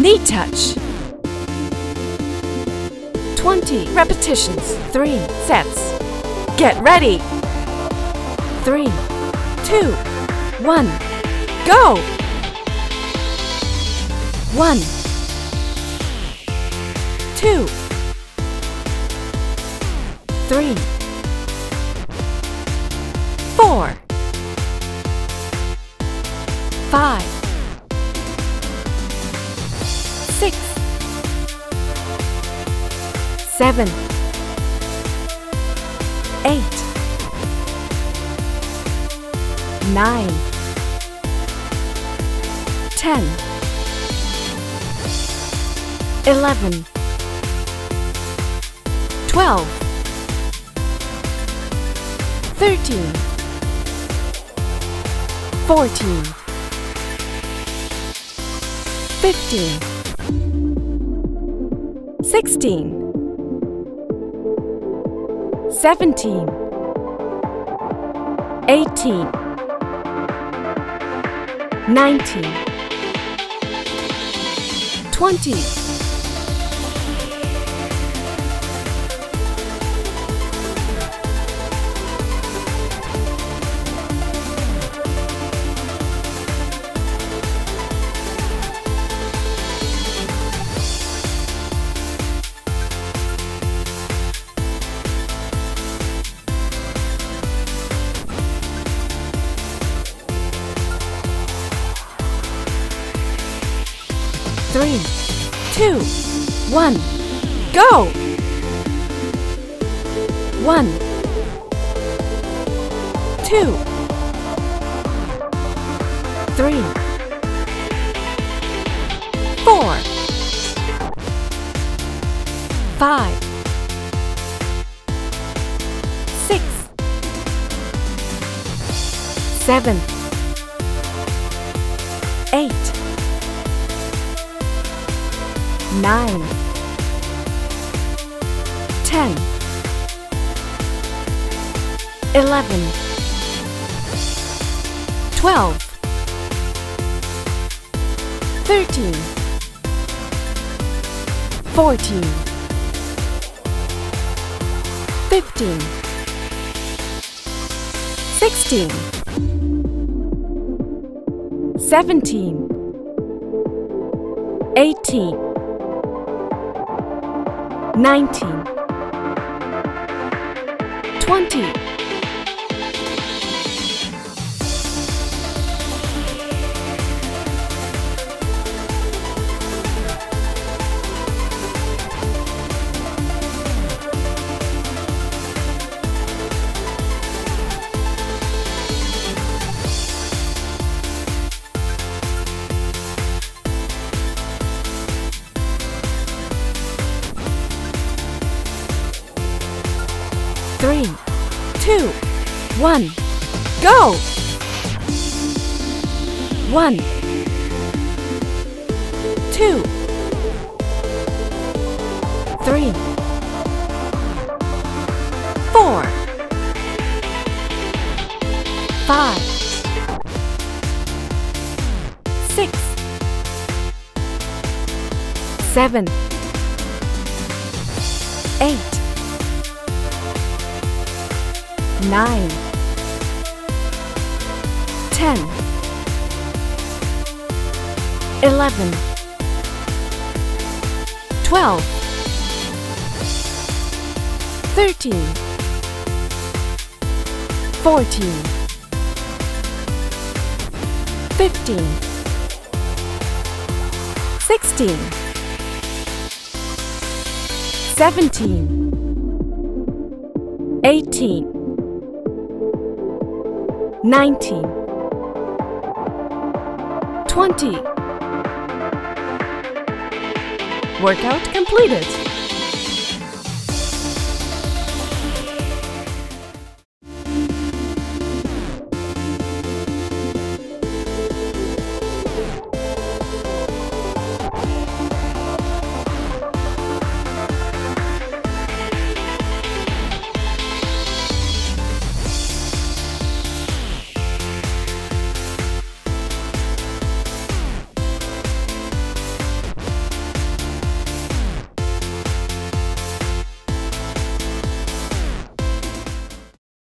Knee touch. 20 repetitions, 3 sets. Get ready. 3, 2, 1, go! 1, 2, 3, 4, 5, 6, 7, 8, 9, 10, 11, 12, 13, 14, 15, 16, 17, 18, 19, 20, 3, 2, 1, go! 1, 2, 3, 4, 5, 6, 7, 8, 9, 10, 11, 12, 13, 14, 15, 16, 17, 18, 19, 20, 3, 2, 1, go! 1, 2, 3, 4, 5, 6, 7, 8, 9, 10, 11, 12, 13, 14, 15, 16, 17, 18, 19, 20. Workout completed.